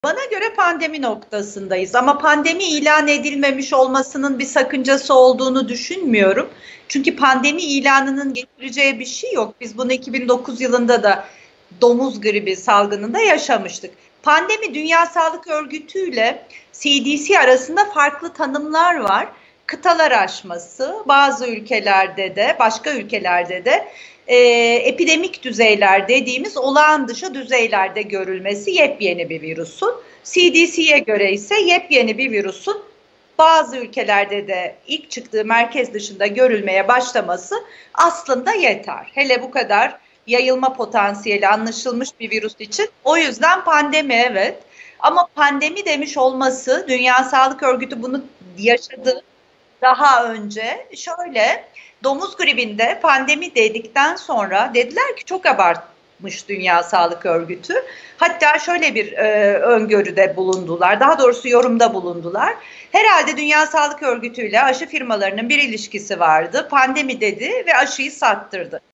Bana göre pandemi noktasındayız ama pandemi ilan edilmemiş olmasının bir sakıncası olduğunu düşünmüyorum. Çünkü pandemi ilanının getireceği bir şey yok. Biz bunu 2009 yılında da domuz gribi salgınında yaşamıştık. Pandemi Dünya Sağlık Örgütü ile CDC arasında farklı tanımlar var. Kıtalar aşması, bazı ülkelerde de, başka ülkelerde de epidemik düzeyler dediğimiz olağan dışı düzeylerde görülmesi yepyeni bir virüsün. CDC'ye göre ise yepyeni bir virüsün bazı ülkelerde de ilk çıktığı merkez dışında görülmeye başlaması aslında yeter. Hele bu kadar yayılma potansiyeli anlaşılmış bir virüs için. O yüzden pandemi, evet. Ama pandemi demiş olması, Dünya Sağlık Örgütü bunu yaşadı daha önce. Şöyle, domuz gribinde pandemi dedikten sonra dediler ki çok abartmış Dünya Sağlık Örgütü. Hatta şöyle bir öngörüde bulundular, daha doğrusu yorumda bulundular. Herhalde Dünya Sağlık Örgütü ile aşı firmalarının bir ilişkisi vardı. Pandemi dedi ve aşıyı sattırdı.